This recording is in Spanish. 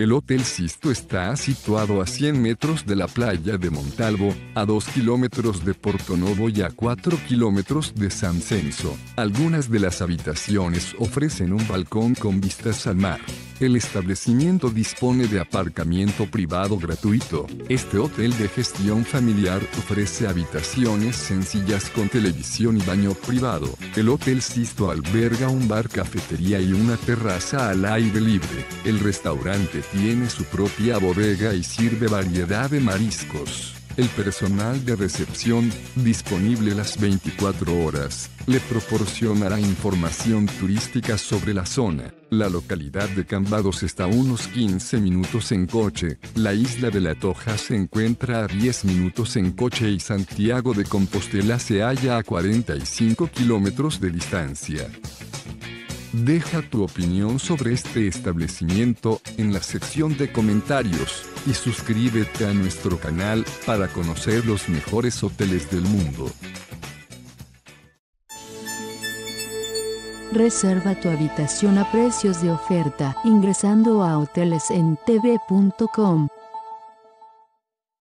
El Hotel Sisto está situado a 100 metros de la playa de Montalvo, a 2 kilómetros de Portonovo y a 4 kilómetros de San Censo. Algunas de las habitaciones ofrecen un balcón con vistas al mar. El establecimiento dispone de aparcamiento privado gratuito. Este hotel de gestión familiar ofrece habitaciones sencillas con televisión y baño privado. El Hotel Sisto alberga un bar, cafetería y una terraza al aire libre. El restaurante tiene su propia bodega y sirve variedad de mariscos. El personal de recepción, disponible las 24 horas, le proporcionará información turística sobre la zona. La localidad de Cambados está a unos 15 minutos en coche, la isla de La Toja se encuentra a 10 minutos en coche y Santiago de Compostela se halla a 45 kilómetros de distancia. Deja tu opinión sobre este establecimiento en la sección de comentarios y suscríbete a nuestro canal para conocer los mejores hoteles del mundo. Reserva tu habitación a precios de oferta ingresando a hotelesentv.com.